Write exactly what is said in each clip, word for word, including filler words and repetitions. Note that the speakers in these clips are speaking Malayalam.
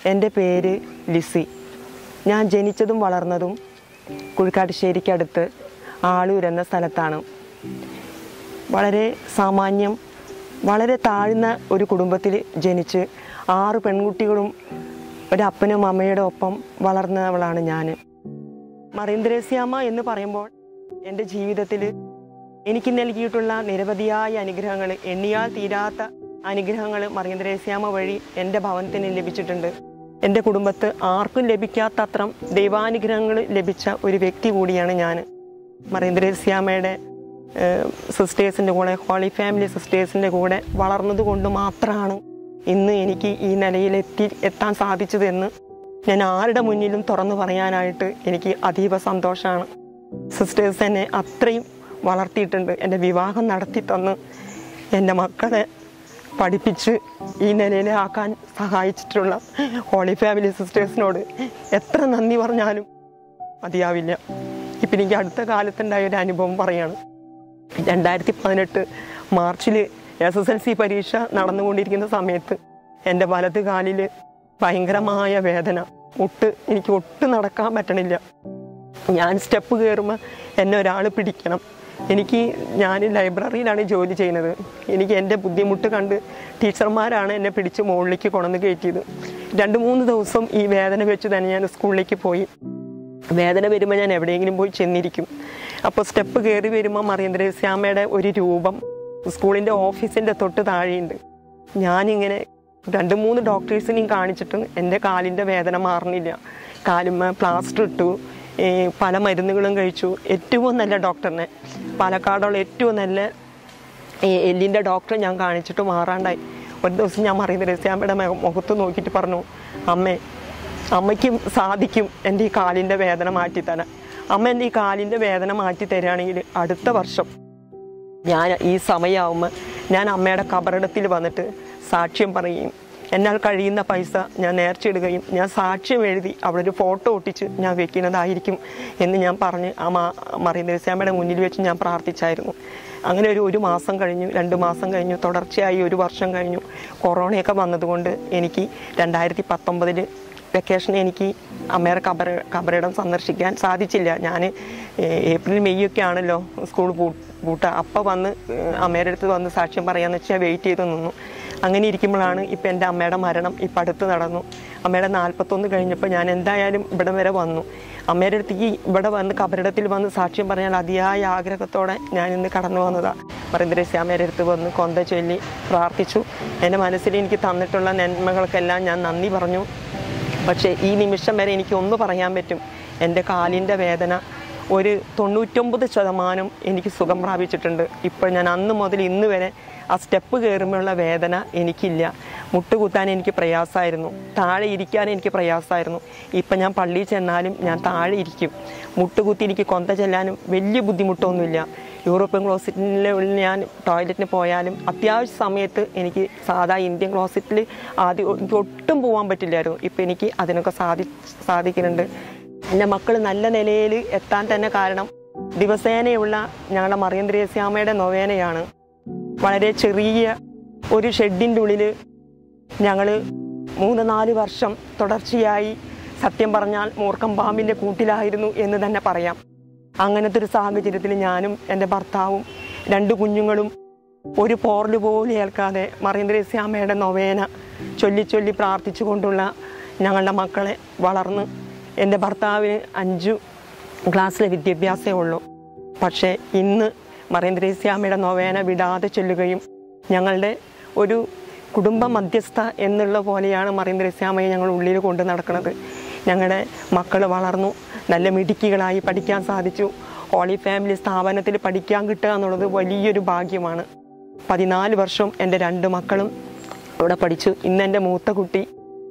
എൻ്റെ പേര് ലിസി. ഞാൻ ജനിച്ചതും വളർന്നതും കുഴിക്കാട്ടുശ്ശേരിക്കടുത്ത് ആളൂർ എന്ന സ്ഥലത്താണ്. വളരെ സാമാന്യം, വളരെ താഴ്ന്ന ഒരു കുടുംബത്തിൽ ജനിച്ച് ആറ് പെൺകുട്ടികളും ഒരപ്പനും അമ്മയുടെ ഒപ്പം വളർന്നവളാണ് ഞാൻ. മറിയം ത്രേസ്യാമ്മ എന്ന് പറയുമ്പോൾ എൻ്റെ ജീവിതത്തിൽ എനിക്ക് നൽകിയിട്ടുള്ള നിരവധിയായ അനുഗ്രഹങ്ങൾ, എണ്ണിയാൽ തീരാത്ത അനുഗ്രഹങ്ങൾ മറിയം ത്രേസ്യാമ്മ വഴി എൻ്റെ ഭവനത്തിന് ലഭിച്ചിട്ടുണ്ട്. എൻ്റെ കുടുംബത്ത് ആർക്കും ലഭിക്കാത്തത്ര ദൈവാനുഗ്രഹങ്ങൾ ലഭിച്ച ഒരു വ്യക്തി കൂടിയാണ് ഞാൻ. മറിയം ത്രേസ്യാമ്മയുടെ സിസ്റ്റേഴ്സിൻ്റെ കൂടെ, ഹോളി ഫാമിലി സിസ്റ്റേഴ്സിൻ്റെ കൂടെ വളർന്നത് കൊണ്ട് മാത്രമാണ് ഇന്ന് എനിക്ക് ഈ നിലയിലെത്തി എത്താൻ സാധിച്ചതെന്ന് ഞാൻ ആരുടെ മുന്നിലും തുറന്നു പറയാനായിട്ട് എനിക്ക് അതീവ സന്തോഷമാണ്. സിസ്റ്റേഴ്സ് എന്നെ അത്രയും വളർത്തിയിട്ടുണ്ട്. എൻ്റെ വിവാഹം നടത്തി തന്ന് എൻ്റെ മക്കളെ പഠിപ്പിച്ച് ഈ നിലയിലാക്കാൻ സഹായിച്ചിട്ടുള്ള ഹോളി ഫാമിലി സിസ്റ്റേഴ്സിനോട് എത്ര നന്ദി പറഞ്ഞാലും മതിയാവില്ല. ഇപ്പം എനിക്ക് അടുത്ത കാലത്തുണ്ടായ ഒരു അനുഭവം പറയാണ്. രണ്ടായിരത്തി പതിനെട്ട് മാർച്ചിൽ എസ് എസ് എൽ സി പരീക്ഷ നടന്നുകൊണ്ടിരിക്കുന്ന സമയത്ത് എൻ്റെ വലത് കാലിൽ ഭയങ്കരമായ വേദന, ഒട്ട് എനിക്ക് ഒട്ടും നടക്കാൻ പറ്റണില്ല. ഞാൻ സ്റ്റെപ്പ് കയറുമ്പോൾ എന്നെ ഒരാൾ പിടിക്കണം. എനിക്ക് ഞാൻ ലൈബ്രറിയിലാണ് ജോലി ചെയ്യുന്നത്. എനിക്ക് എൻ്റെ ബുദ്ധിമുട്ട് കണ്ട് ടീച്ചർമാരാണ് എന്നെ പിടിച്ച് മുകളിലേക്ക് കൊണ്ടുവന്ന് കയറ്റിയത്. രണ്ട് മൂന്ന് ദിവസം ഈ വേദന വെച്ച് തന്നെ ഞാൻ സ്കൂളിലേക്ക് പോയി. വേദന വരുമ്പോൾ ഞാൻ എവിടെയെങ്കിലും പോയി ചെന്നിരിക്കും. അപ്പോൾ സ്റ്റെപ്പ് കയറി വരുമ്പോൾ മറിയം ത്രേസ്യാമ്മയുടെ ഒരു രൂപം സ്കൂളിൻ്റെ ഓഫീസിൻ്റെ തൊട്ട് താഴെയുണ്ട്. ഞാനിങ്ങനെ രണ്ട് മൂന്ന് ഡോക്ടേഴ്സിനെയും കാണിച്ചിട്ടും എൻ്റെ കാലിൻ്റെ വേദന മാറുന്നില്ല. കാലുമ്മ പ്ലാസ്റ്റർ ഇട്ടു, പല മരുന്നുകളും കഴിച്ചു. ഏറ്റവും നല്ല ഡോക്ടറിനെ, പാലക്കാടുള്ള ഏറ്റവും നല്ല എല്ലിൻ്റെ ഡോക്ടറെ ഞാൻ കാണിച്ചിട്ട് മാറാണ്ടായി. ഒരു ദിവസം ഞാൻ മറിയം ത്രേസ്യാമ്മയുടെ മുഖത്ത് നോക്കിയിട്ട് പറഞ്ഞു, അമ്മേ, അമ്മയ്ക്കും സാധിക്കും എൻ്റെ ഈ കാലിൻ്റെ വേദന മാറ്റിത്തരാൻ. അമ്മ എൻ്റെ ഈ കാലിൻ്റെ വേദന മാറ്റി തരികയാണെങ്കിൽ അടുത്ത വർഷം ഞാൻ ഈ സമയമാകുമ്പോൾ ഞാൻ അമ്മയുടെ കബറിടത്തിൽ വന്നിട്ട് സാക്ഷ്യം പറയുകയും എന്നാൽ കഴിയുന്ന പൈസ ഞാൻ നേർച്ചയിടുകയും ഞാൻ സാക്ഷ്യം എഴുതി അവിടെ ഒരു ഫോട്ടോ ഒട്ടിച്ച് ഞാൻ വെക്കുന്നതായിരിക്കും എന്ന് ഞാൻ പറഞ്ഞ് ആ മറിയം ത്രേസ്യാമ്മയുടെ മുന്നിൽ വെച്ച് ഞാൻ പ്രാർത്ഥിച്ചായിരുന്നു. അങ്ങനെ ഒരു ഒരു മാസം കഴിഞ്ഞു, രണ്ട് മാസം കഴിഞ്ഞു, തുടർച്ചയായി ഒരു വർഷം കഴിഞ്ഞു. കൊറോണയൊക്കെ വന്നതുകൊണ്ട് എനിക്ക് രണ്ടായിരത്തി പത്തൊമ്പതിൽ വെക്കേഷന് എനിക്ക് അമ്മയുടെ കബർ കബറിടം സന്ദർശിക്കാൻ സാധിച്ചില്ല. ഞാൻ ഏപ്രിൽ മെയ് ഒക്കെ ആണല്ലോ സ്കൂൾ പൂ പൂട്ടുക. അപ്പം വന്ന് അമ്മയുടെ അടുത്ത് വന്ന് സാക്ഷ്യം പറയാമെന്ന് വെച്ചാൽ വെയിറ്റ് ചെയ്ത് നിന്നു. അങ്ങനെ ഇരിക്കുമ്പോഴാണ് ഇപ്പം എൻ്റെ അമ്മയുടെ മരണം ഇപ്പം അടുത്ത് നടന്നു. അമ്മയുടെ നാൽപ്പത്തൊന്ന് കഴിഞ്ഞപ്പോൾ ഞാൻ എന്തായാലും ഇവിടെ വരെ വന്നു. അമ്മയുടെ അടുത്തേക്ക് ഇവിടെ വന്ന് കബറിടത്തിൽ വന്ന് സാക്ഷ്യം പറയാൻ അതിയായ ആഗ്രഹത്തോടെ ഞാൻ ഇന്ന് കടന്നു വന്നതാണ്. മറിയം ത്രേസ്യാമ്മയുടെ അടുത്ത് വന്ന് കൊന്ത ചൊല്ലി പ്രാർത്ഥിച്ചു. എൻ്റെ മനസ്സിൽ എനിക്ക് തന്നിട്ടുള്ള നന്മകൾക്കെല്ലാം ഞാൻ നന്ദി പറഞ്ഞു. പക്ഷേ ഈ നിമിഷം വരെ എനിക്ക് ഒന്ന് പറയാൻ പറ്റും, എൻ്റെ കാലിൻ്റെ വേദന ഒരു തൊണ്ണൂറ്റൊമ്പത് ശതമാനം എനിക്ക് സുഖം പ്രാപിച്ചിട്ടുണ്ട്. ഇപ്പോൾ ഞാൻ അന്ന് മുതൽ ഇന്ന് വരെ ആ സ്റ്റെപ്പ് കയറുമ്പോഴുള്ള വേദന എനിക്കില്ല. മുട്ടുകുത്താൻ എനിക്ക് പ്രയാസമായിരുന്നു, താഴെ ഇരിക്കാൻ എനിക്ക് പ്രയാസമായിരുന്നു. ഇപ്പം ഞാൻ പള്ളിയിൽ ചെന്നാലും ഞാൻ താഴെ ഇരിക്കും. മുട്ടുകുത്തി എനിക്ക് കൊന്ത ചെല്ലാനും വലിയ ബുദ്ധിമുട്ടൊന്നുമില്ല. യൂറോപ്യൻ ക്ലോസറ്റിൽ ഞാൻ ടോയ്ലറ്റിന് പോയാലും അത്യാവശ്യ സമയത്ത് എനിക്ക് സാധാ ഇന്ത്യൻ ക്ലോസറ്റിൽ ആദ്യം എനിക്ക് ഒട്ടും പോകാൻ പറ്റില്ലായിരുന്നു. ഇപ്പം എനിക്ക് അതിനൊക്കെ സാധി സാധിക്കുന്നുണ്ട്. എൻ്റെ മക്കൾ നല്ല നിലയിൽ എത്താൻ തന്നെ കാരണം ദിവസേനയുള്ള ഞങ്ങളുടെ മറിയം ത്രേസ്യാമ്മയുടെ നൊവേനയാണ്. വളരെ ചെറിയ ഒരു ഷെഡിൻ്റെ ഉള്ളിൽ ഞങ്ങൾ മൂന്ന് നാല് വർഷം തുടർച്ചയായി, സത്യം പറഞ്ഞാൽ മൂർഖം പാമ്പിൻ്റെ കൂട്ടിലായിരുന്നു എന്ന് തന്നെ പറയാം. അങ്ങനത്തെ ഒരു സാഹചര്യത്തിൽ ഞാനും എൻ്റെ ഭർത്താവും രണ്ട് കുഞ്ഞുങ്ങളും ഒരു പോറൽ പോലും ഏൽക്കാതെ മറിയം ത്രേസ്യാമ്മയുടെ നൊവേന ചൊല്ലി ചൊല്ലി പ്രാർത്ഥിച്ചു കൊണ്ടുള്ള ഞങ്ങളുടെ മക്കളെ വളർന്ന്, എൻ്റെ ഭർത്താവിന് അഞ്ചു ക്ലാസ്സിലെ വിദ്യാഭ്യാസമേ ഉള്ളൂ. പക്ഷേ ഇന്ന് മറിയം ത്രേസ്യാമ്മയുടെ നൊവേന വിടാതെ ചൊല്ലുകയും ഞങ്ങളുടെ ഒരു കുടുംബ മധ്യസ്ഥ എന്നുള്ള പോലെയാണ് മറിയം ത്രേസ്യാമ്മയെ ഞങ്ങൾ ഉള്ളിൽ കൊണ്ട് നടക്കുന്നത്. ഞങ്ങളുടെ മക്കൾ വളർന്നു, നല്ല മിടുക്കികളായി പഠിക്കാൻ സാധിച്ചു. ഹോളി ഫാമിലി സ്ഥാപനത്തിൽ പഠിക്കാൻ കിട്ടുക എന്നുള്ളത് വലിയൊരു ഭാഗ്യമാണ്. പതിനാല് വർഷം എൻ്റെ രണ്ട് മക്കളും അവിടെ പഠിച്ചു. ഇന്ന് എൻ്റെ മൂത്ത കുട്ടി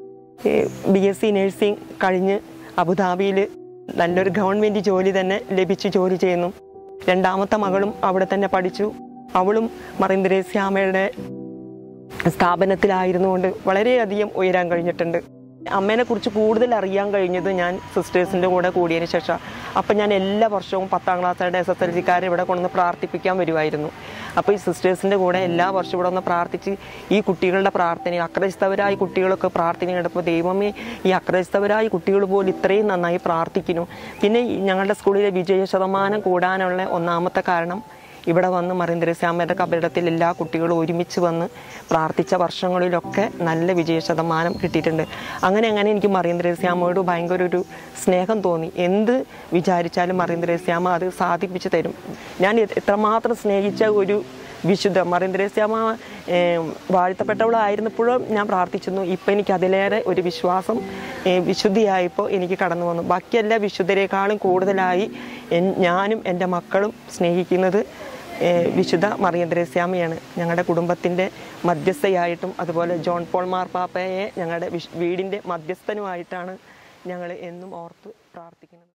ബി എസ് സി നഴ്സിംഗ് കഴിഞ്ഞ് അബുദാബിയിൽ നല്ലൊരു ഗവൺമെൻറ് ജോലി തന്നെ ലഭിച്ച് ജോലി ചെയ്യുന്നു. രണ്ടാമത്തെ മകളും അവിടെ തന്നെ പഠിച്ചു. അവളും മറിയം ത്രേസ്യാമ്മയുടെ സ്ഥാപനത്തിലായിരുന്നുകൊണ്ട് വളരെയധികം ഉയരാൻ കഴിഞ്ഞിട്ടുണ്ട്. അമ്മേനെ കുറിച്ച് കൂടുതൽ അറിയാൻ കഴിഞ്ഞത് ഞാൻ സിസ്റ്റേഴ്സിൻ്റെ കൂടെ കൂടിയതിന് ശേഷം. അപ്പം ഞാൻ എല്ലാ വർഷവും പത്താം ക്ലാസ്സുകാരുടെ എസ് എസ് എൽ സിക്കാരെ ഇവിടെ കൊണ്ടുവന്ന് പ്രാർത്ഥിപ്പിക്കാൻ വരുമായിരുന്നു. അപ്പോൾ ഈ സിസ്റ്റേഴ്സിൻ്റെ കൂടെ എല്ലാ വർഷവും ഇവിടെ ഒന്ന് പ്രാർത്ഥിച്ച് ഈ കുട്ടികളുടെ പ്രാർത്ഥന, അക്രൈസ്തവരായ കുട്ടികളൊക്കെ പ്രാർത്ഥന കേട്ടപ്പോൾ ദൈവമേ, ഈ അക്രൈസ്തവരായ കുട്ടികൾ പോലും ഇത്രയും നന്നായി പ്രാർത്ഥിക്കുന്നു. പിന്നെ ഞങ്ങളുടെ സ്കൂളിലെ വിജയ ശതമാനം കൂടാനുള്ള ഒന്നാമത്തെ കാരണം ഇവിടെ വന്ന് മറിയം ത്രേസ്യാമ്മയുടെ കബറിടത്തിൽ എല്ലാ കുട്ടികളും ഒരുമിച്ച് വന്ന് പ്രാർത്ഥിച്ച വർഷങ്ങളിലൊക്കെ നല്ല വിജയ ശതമാനം കിട്ടിയിട്ടുണ്ട്. അങ്ങനെ അങ്ങനെ എനിക്ക് മറിയം ത്രേസ്യാമ്മയോട് ഭയങ്കര ഒരു സ്നേഹം തോന്നി. എന്ത് വിചാരിച്ചാലും മറിയം ത്രേസ്യാമ്മ അത് സാധിപ്പിച്ച് തരും. ഞാൻ എത്രമാത്രം സ്നേഹിച്ച ഒരു വിശുദ്ധ മറിയം ത്രേസ്യാമ്മ വാഴ്ത്തപ്പെട്ടവളായിരുന്നപ്പോഴും ഞാൻ പ്രാർത്ഥിച്ചിരുന്നു. ഇപ്പം എനിക്ക് അതിലേറെ ഒരു വിശ്വാസം വിശുദ്ധിയായപ്പോൾ എനിക്ക് കടന്നു വന്നു. ബാക്കി എല്ലാ വിശുദ്ധരെക്കാളും കൂടുതലായി ഞാനും എൻ്റെ മക്കളും സ്നേഹിക്കുന്നത് വിശുദ്ധ മറിയം ത്രേസ്യാമ്മയാണ്. ഞങ്ങളുടെ കുടുംബത്തിൻ്റെ മധ്യസ്ഥയായിട്ടും അതുപോലെ ജോൺ പോൾ മാർപ്പാപ്പയെ ഞങ്ങളുടെ വീടിൻ്റെ മധ്യസ്ഥനുമായിട്ടാണ് ഞങ്ങൾ എന്നും ഓർത്ത് പ്രാർത്ഥിക്കുന്നത്.